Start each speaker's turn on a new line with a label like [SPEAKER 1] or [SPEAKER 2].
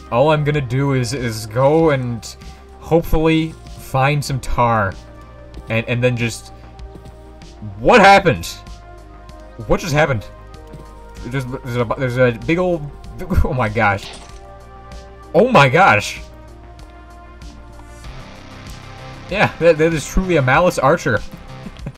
[SPEAKER 1] all I'm gonna do is go and hopefully find some tar. And then just... What happened? What just happened? There's a big old... Oh my gosh. Oh my gosh! Yeah, that is truly a malice archer.